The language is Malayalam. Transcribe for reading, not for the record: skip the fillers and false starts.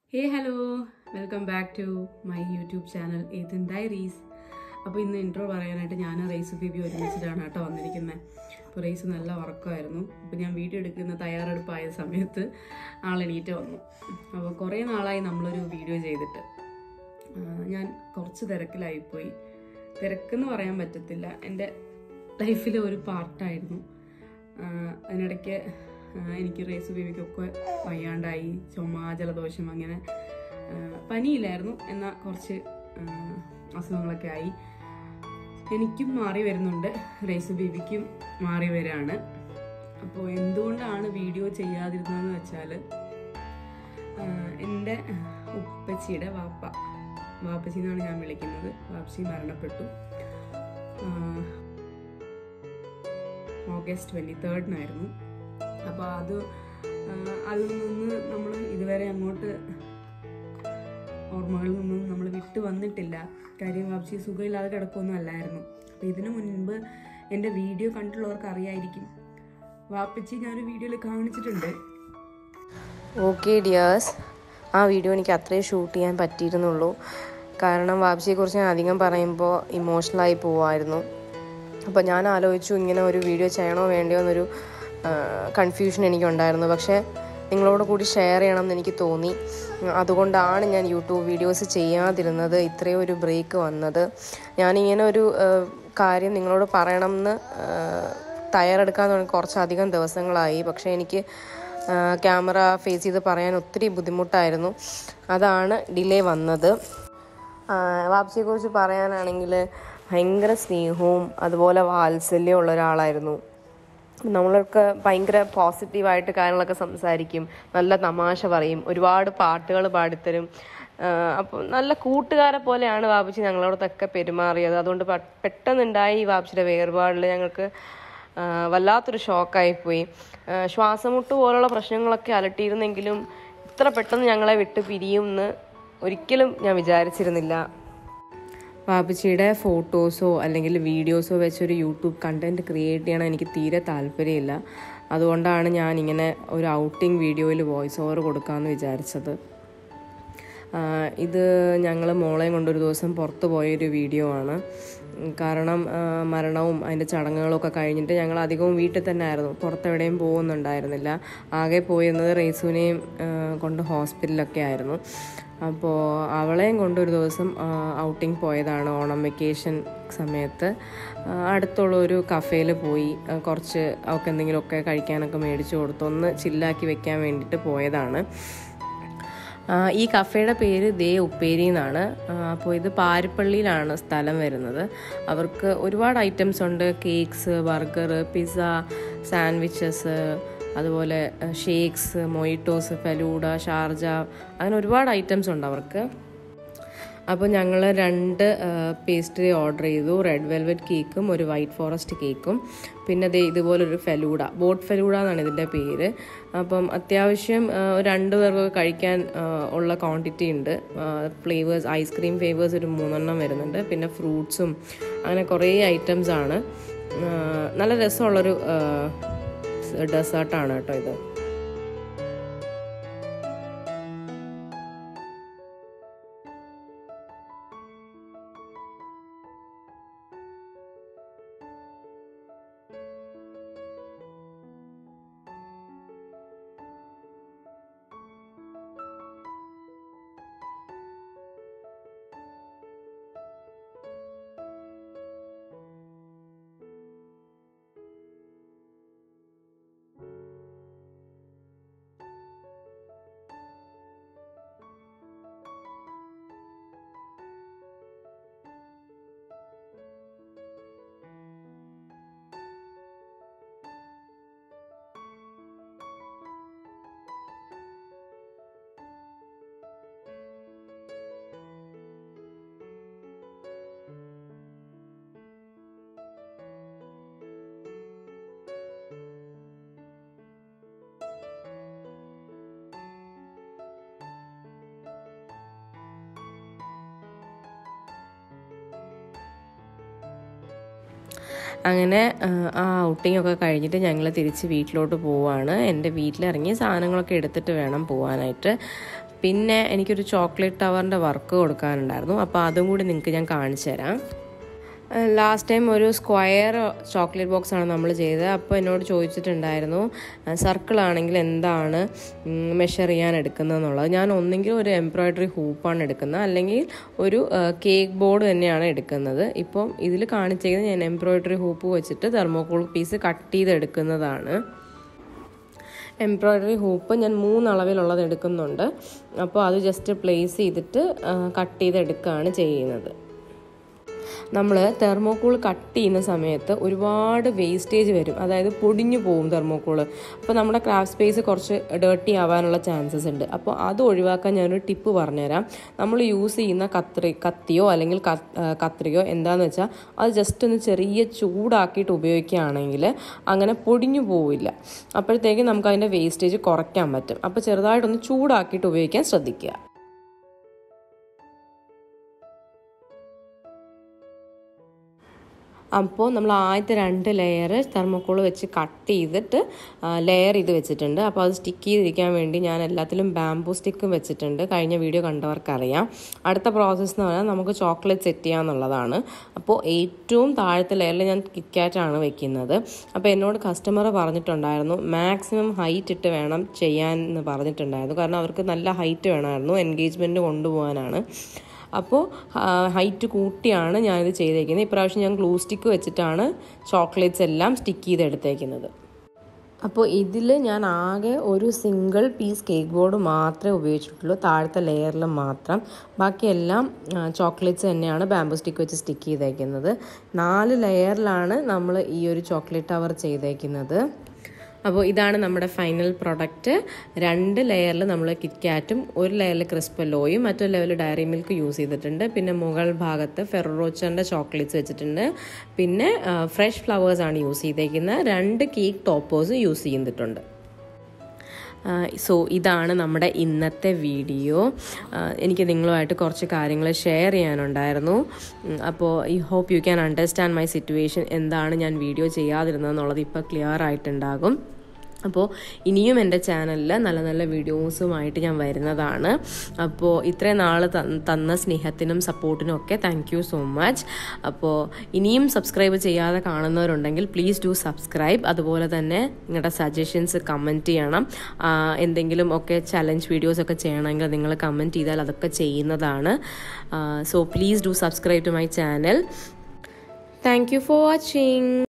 Hey, hello, welcome back to my YouTube channel Diaries. അപ്പോൾ ഇന്ന് ഇൻട്രോ പറയാനായിട്ട് ഞാൻ റേസ് ബേബി ഒരുമിച്ചിട്ടാണ് കേട്ടോ വന്നിരിക്കുന്നത്. അപ്പോൾ റേസ് നല്ല ഉറക്കമായിരുന്നു. അപ്പോൾ ഞാൻ വീഡിയോ എടുക്കുന്ന തയ്യാറെടുപ്പായ സമയത്ത് ആളെണീറ്റ് വന്നു. അപ്പോൾ കുറേ നാളായി നമ്മളൊരു വീഡിയോ ചെയ്തിട്ട് ഞാൻ കുറച്ച് തിരക്കിലായിപ്പോയി. തിരക്കെന്ന് പറയാൻ പറ്റത്തില്ല, എൻ്റെ ലൈഫിലെ ഒരു പാർട്ടായിരുന്നു. അതിനിടയ്ക്ക് എനിക്ക് റേസ് ബേബിക്കൊക്കെ വയ്യാണ്ടായി, ചുമ, ജലദോഷം, അങ്ങനെ പനിയില്ലായിരുന്നു, എന്നാൽ കുറച്ച് അസുഖങ്ങളൊക്കെ ആയി. എനിക്കും മാറി വരുന്നുണ്ട്, റേസ് ബേബിക്കും മാറി വരികയാണ്. അപ്പോൾ എന്തുകൊണ്ടാണ് വീഡിയോ ചെയ്യാതിരുന്നതെന്ന് വെച്ചാൽ എൻ്റെ ഉപ്പച്ചിയുടെ വാപ്പച്ചി എന്നാണ് ഞാൻ വിളിക്കുന്നത്. വാപ്പച്ചി മരണപ്പെട്ടു ഓഗസ്റ്റ് 23 അപ്പോൾ അതിൽ നിന്ന് നമ്മൾ ഇതുവരെ അങ്ങോട്ട് ഓർമ്മകളിൽ നിന്നും നമ്മൾ വിട്ടു വന്നിട്ടില്ല. കാര്യം വാപ്പച്ചി സുഖമില്ലാതെ കിടക്കൊന്നും അല്ലായിരുന്നു. അപ്പോൾ ഇതിനു മുൻപ് എൻ്റെ വീഡിയോ കണ്ടിട്ടുള്ളവർക്ക് അറിയായിരിക്കും, വാപ്പച്ചി ഞാനൊരു വീഡിയോയിൽ കാണിച്ചിട്ടുണ്ട്. ഓക്കെ ഡിയേഴ്സ്, ആ വീഡിയോ എനിക്ക് അത്രയും ഷൂട്ട് ചെയ്യാൻ പറ്റിയിരുന്നുള്ളൂ. കാരണം വാപ്പച്ചിയെക്കുറിച്ച് ഞാൻ അധികം പറയുമ്പോൾ ഇമോഷണലായി പോവായിരുന്നു. അപ്പോൾ ഞാൻ ആലോചിച്ചു ഇങ്ങനെ ഒരു വീഡിയോ ചെയ്യണോ വേണ്ടിയോ എന്നൊരു കൺഫ്യൂഷൻ എനിക്കുണ്ടായിരുന്നു. പക്ഷേ നിങ്ങളോട് കൂടി ഷെയർ ചെയ്യണമെന്ന് എനിക്ക് തോന്നി. അതുകൊണ്ടാണ് ഞാൻ യൂട്യൂബ് വീഡിയോസ് ചെയ്യാതിരുന്നത്, ഇത്രയും ഒരു ബ്രേക്ക് വന്നത്. ഞാനിങ്ങനെ ഒരു കാര്യം നിങ്ങളോട് പറയണമെന്ന് തയ്യാറെടുക്കാൻ തുടങ്ങി കുറച്ചധികം ദിവസങ്ങളായി. പക്ഷേ എനിക്ക് ക്യാമറ ഫേസ് ചെയ്ത് പറയാൻ ഒത്തിരി ബുദ്ധിമുട്ടായിരുന്നു. അതാണ് ഡിലേ വന്നത്. വാപ്പച്ചിയെക്കുറിച്ച് പറയാനാണെങ്കിൽ ഭയങ്കര സ്നേഹവും അതുപോലെ വാത്സല്യവും ഉള്ള ഒരാളായിരുന്നു. നമ്മളൊക്കെ ഭയങ്കര പോസിറ്റീവായിട്ട് കാര്യങ്ങളൊക്കെ സംസാരിക്കും, നല്ല തമാശ പറയും, ഒരുപാട് പാട്ടുകൾ പാടിത്തരും. അപ്പം നല്ല കൂട്ടുകാരെ പോലെയാണ് വാപ്പച്ചി ഞങ്ങളോടൊക്കെ പെരുമാറിയത്. അതുകൊണ്ട് പെട്ടെന്നുണ്ടായി ഈ വാപ്പച്ചിയുടെ വേർപാടിൽ ഞങ്ങൾക്ക് വല്ലാത്തൊരു ഷോക്കായിപ്പോയി. ശ്വാസമുട്ട് പോലുള്ള പ്രശ്നങ്ങളൊക്കെ അലട്ടിയിരുന്നെങ്കിലും ഇത്ര പെട്ടെന്ന് ഞങ്ങളെ വിട്ട് പിരിയുമെന്ന് ഒരിക്കലും ഞാൻ വിചാരിച്ചിരുന്നില്ല. വാപ്പച്ചിയുടെ ഫോട്ടോസോ അല്ലെങ്കിൽ വീഡിയോസോ വെച്ചൊരു യൂട്യൂബ് കണ്ടൻറ്റ് ക്രിയേറ്റ് ചെയ്യണം എനിക്ക് തീരെ താല്പര്യമില്ല. അതുകൊണ്ടാണ് ഞാനിങ്ങനെ ഒരു ഔട്ടിംഗ് വീഡിയോയിൽ വോയിസ് ഓവർ കൊടുക്കാമെന്ന് വിചാരിച്ചത്. ഇത് ഞങ്ങൾ മോളെയും കൊണ്ടൊരു ദിവസം പുറത്ത് പോയൊരു വീഡിയോ ആണ്. കാരണം മരണവും അതിൻ്റെ ചടങ്ങുകളൊക്കെ കഴിഞ്ഞിട്ട് ഞങ്ങൾ അധികവും വീട്ടിൽ തന്നെ ആയിരുന്നു, പുറത്തെവിടെയും പോകുന്നുണ്ടായിരുന്നില്ല. ആകെ പോയിരുന്നത് റേസുവിനെയും കൊണ്ട് ഹോസ്പിറ്റലൊക്കെ ആയിരുന്നു. അപ്പോൾ അവളെയും കൊണ്ടൊരു ദിവസം ഔട്ടിങ് പോയതാണ് ഓണം വെക്കേഷൻ സമയത്ത്. അടുത്തുള്ള ഒരു കഫേയിൽ പോയി കുറച്ച് അവൾക്ക് എന്തെങ്കിലുമൊക്കെ കഴിക്കാനൊക്കെ മേടിച്ചു കൊടുത്തു, ഒന്ന് ചില്ലാക്കി വെക്കാൻ വേണ്ടിയിട്ട് പോയതാണ്. ഈ കഫേയുടെ പേര് ദേ ഉപ്പേരി എന്നാണ്. അപ്പോൾ ഇത് പാരിപ്പള്ളിയിലാണ് സ്ഥലം വരുന്നത്. അവർക്ക് ഒരുപാട് ഐറ്റംസ് ഉണ്ട്, കേക്ക്സ്, ബർഗർ, പിസ്സ, സാൻഡ്വിച്ചസ്, അതുപോലെ ഷേക്സ്, മൊയ്റ്റോസ്, ഫലൂഡ, ഷാർജ, അങ്ങനെ ഒരുപാട് ഐറ്റംസ് ഉണ്ട് അവർക്ക്. അപ്പോൾ ഞങ്ങൾ 2 പേസ്ട്രി ഓർഡർ ചെയ്തു, റെഡ് വെൽവെറ്റ് കേക്കും ഒരു വൈറ്റ് ഫോറസ്റ്റ് കേക്കും, പിന്നെ ഇതുപോലൊരു ഫലൂഡ, ബോട്ട് ഫലൂഡ എന്നാണ് ഇതിൻ്റെ പേര്. അപ്പം അത്യാവശ്യം 2 പേർക്ക് കഴിക്കാൻ ഉള്ള ക്വാണ്ടിറ്റി ഉണ്ട്. ഫ്ലേവേഴ്സ്, ഐസ്ക്രീം ഫ്ലേവേഴ്സ് ഒരു 3 വരുന്നുണ്ട്, പിന്നെ ഫ്രൂട്ട്സും, അങ്ങനെ കുറേ ഐറ്റംസ് ആണ്. നല്ല രസമുള്ളൊരു ഡെസേർട്ടാണ് കേട്ടോ ഇത്. അങ്ങനെ ആ ഔട്ടിങ്ങൊക്കെ കഴിഞ്ഞിട്ട് ഞങ്ങൾ തിരിച്ച് വീട്ടിലോട്ട് പോവുകയാണ്. എൻ്റെ വീട്ടിലിറങ്ങി സാധനങ്ങളൊക്കെ എടുത്തിട്ട് വേണം പോകാനായിട്ട്. പിന്നെ എനിക്കൊരു ചോക്ലേറ്റ് ടവറിൻ്റെ വർക്ക് കൊടുക്കാനുണ്ടായിരുന്നു. അപ്പോൾ അതും കൂടി നിങ്ങൾക്ക് ഞാൻ കാണിച്ചു തരാം. ലാസ്റ്റ് ടൈം ഒരു സ്ക്വയർ ചോക്ലേറ്റ് ബോക്സാണ് നമ്മൾ ചെയ്തത്. അപ്പോൾ എന്നോട് ചോദിച്ചിട്ടുണ്ടായിരുന്നു സർക്കിളാണെങ്കിൽ എന്താണ് മെഷർ ചെയ്യാൻ എടുക്കുന്നതെന്നുള്ളത്. ഞാൻ ഒന്നെങ്കിൽ ഒരു എംബ്രോയ്ഡറി ഹൂപ്പാണ് എടുക്കുന്നത്, അല്ലെങ്കിൽ ഒരു കേക്ക് ബോർഡ് തന്നെയാണ് എടുക്കുന്നത്. ഇപ്പം ഇതിൽ കാണിച്ചിരിക്കുന്നത് ഞാൻ എംബ്രോയ്ഡറി ഹൂപ്പ് വെച്ചിട്ട് തെർമോക്കോൾ പീസ് കട്ട് ചെയ്തെടുക്കുന്നതാണ്. എംബ്രോയ്ഡറി ഹൂപ്പ് ഞാൻ 3 അളവിലുള്ളത് എടുക്കുന്നുണ്ട്. അപ്പോൾ അത് ജസ്റ്റ് പ്ലേസ് ചെയ്തിട്ട് കട്ട് ചെയ്തെടുക്കുകയാണ് ചെയ്യുന്നത്. നമ്മൾ തെർമോക്കോൾ കട്ട് ചെയ്യുന്ന സമയത്ത് ഒരുപാട് വേസ്റ്റേജ് വരും, അതായത് പൊടിഞ്ഞു പോകും തെർമോക്കോൾ. അപ്പോൾ നമ്മുടെ ക്രാഫ്റ്റ് സ്പേസ് കുറച്ച് ഡേർട്ടി ആവാനുള്ള ചാൻസസ് ഉണ്ട്. അപ്പോൾ അത് ഒഴിവാക്കാൻ ഞാനൊരു ടിപ്പ് പറഞ്ഞുതരാം. നമ്മൾ യൂസ് ചെയ്യുന്ന കത്തിയോ അല്ലെങ്കിൽ കത്രികയോ എന്താണെന്ന് വെച്ചാൽ അത് ജസ്റ്റ് ഒന്ന് ചെറിയ ചൂടാക്കിയിട്ട് ഉപയോഗിക്കുകയാണെങ്കിൽ അങ്ങനെ പൊടിഞ്ഞു പോവില്ല. അപ്പോഴത്തേക്ക് നമുക്ക് അതിൻ്റെ വേസ്റ്റേജ് കുറയ്ക്കാൻ പറ്റും. അപ്പോൾ ചെറുതായിട്ടൊന്ന് ചൂടാക്കിയിട്ട് ഉപയോഗിക്കാൻ ശ്രദ്ധിക്കുക. അപ്പോൾ നമ്മൾ ആദ്യത്തെ 2 ലെയർ തെർമോക്കോൾ വെച്ച് കട്ട് ചെയ്തിട്ട് ലെയർ ചെയ്ത് വെച്ചിട്ടുണ്ട്. അപ്പോൾ അത് സ്റ്റിക്ക് ചെയ്തിരിക്കാൻ വേണ്ടി ഞാൻ എല്ലാത്തിലും ബാംബൂ സ്റ്റിക്കും വെച്ചിട്ടുണ്ട്. കഴിഞ്ഞ വീഡിയോ കണ്ടവർക്കറിയാം. അടുത്ത പ്രോസസ്സ് എന്ന് പറഞ്ഞാൽ നമുക്ക് ചോക്ലേറ്റ് സെറ്റ് ചെയ്യാന്നുള്ളതാണ്. അപ്പോൾ ഏറ്റവും താഴത്തെ ലെയറിൽ ഞാൻ കിറ്റ്കാറ്റാണ് വെക്കുന്നത്. അപ്പോൾ എന്നോട് കസ്റ്റമർ പറഞ്ഞിട്ടുണ്ടായിരുന്നു മാക്സിമം ഹൈറ്റ് ഇട്ട് വേണം ചെയ്യാൻ എന്ന് പറഞ്ഞിട്ടുണ്ടായിരുന്നു. കാരണം അവർക്ക് നല്ല ഹൈറ്റ് വേണമായിരുന്നു, എൻഗേജ്മെൻറ്റ് കൊണ്ടുപോകാനാണ്. അപ്പോൾ ഹൈറ്റ് കൂട്ടിയാണ് ഞാനിത് ചെയ്തേക്കുന്നത്. ഇപ്രാവശ്യം ഞാൻ ഗ്ലൂ സ്റ്റിക്ക് വെച്ചിട്ടാണ് ചോക്ലേറ്റ്സ് എല്ലാം സ്റ്റിക്ക് ചെയ്തെടുത്തേക്കുന്നത്. അപ്പോൾ ഇതിൽ ഞാൻ ആകെ ഒരു സിംഗിൾ പീസ് കേക്ക് ബോർഡ് മാത്രമേ ഉപയോഗിച്ചിട്ടുള്ളൂ, താഴത്തെ ലെയറിൽ മാത്രം. ബാക്കിയെല്ലാം ചോക്ലേറ്റ്സ് തന്നെയാണ് ബാംബൂ സ്റ്റിക്ക് വെച്ച് സ്റ്റിക്ക് ചെയ്തേക്കുന്നത്. 4 ലെയറിലാണ് നമ്മൾ ഈ ഒരു ചോക്ലേറ്റ് ടവർ ചെയ്തേക്കുന്നത്. അപ്പോൾ ഇതാണ് നമ്മുടെ ഫൈനൽ പ്രൊഡക്റ്റ്. 2 ലെയറിൽ നമ്മൾ കിറ്റ്കാറ്റും 1 ലെയറിൽ ക്രിസ്പല്ലോയും മറ്റൊരു ലെവലിൽ ഡയറി മിൽക്ക് യൂസ് ചെയ്തിട്ടുണ്ട്. പിന്നെ മുകൾ ഭാഗത്ത് ഫെറോറോച്ചറിൻ്റെ ചോക്ലേറ്റ്സ് വെച്ചിട്ടുണ്ട്. പിന്നെ ഫ്രഷ് ഫ്ലവേഴ്സാണ് യൂസ് ചെയ്തേക്കുന്നത്. 2 കേക്ക് ടോപ്പേഴ്സ് യൂസ് ചെയ്തിട്ടുണ്ട്. സോ ഇതാണ് നമ്മുടെ ഇന്നത്തെ വീഡിയോ. എനിക്ക് നിങ്ങളുമായിട്ട് കുറച്ച് കാര്യങ്ങൾ ഷെയർ ചെയ്യാനുണ്ടായിരുന്നു. അപ്പോൾ I hope you can understand my situation. എന്താണ് ഞാൻ വീഡിയോ ചെയ്യാതിരുന്നതെന്നുള്ളത് ഇപ്പോൾ ക്ലിയർ ആയിട്ടുണ്ടാകും. അപ്പോൾ ഇനിയും എൻ്റെ ചാനലിൽ നല്ല നല്ല വീഡിയോസുമായിട്ട് ഞാൻ വരുന്നതാണ്. അപ്പോൾ ഇത്രയും നാൾ തന്ന സ്നേഹത്തിനും സപ്പോർട്ടിനും ഒക്കെ താങ്ക് യു സോ മച്ച്. അപ്പോൾ ഇനിയും സബ്സ്ക്രൈബ് ചെയ്യാതെ കാണുന്നവരുണ്ടെങ്കിൽ പ്ലീസ് ഡു സബ്സ്ക്രൈബ്. അതുപോലെ തന്നെ നിങ്ങളുടെ സജഷൻസ് കമൻറ്റ് ചെയ്യണം. എന്തെങ്കിലും ഒക്കെ ചലഞ്ച് വീഡിയോസൊക്കെ ചെയ്യണമെങ്കിൽ നിങ്ങൾ കമൻറ്റ് ചെയ്താൽ അതൊക്കെ ചെയ്യുന്നതാണ്. So please do subscribe to my channel. Thank you for watching.